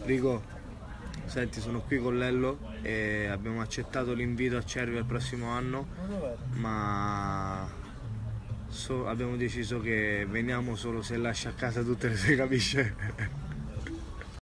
Rico, senti, sono qui con Lello e abbiamo accettato l'invito a Cervia il prossimo anno, ma abbiamo deciso che veniamo solo se lascia a casa tutte le sue camicie.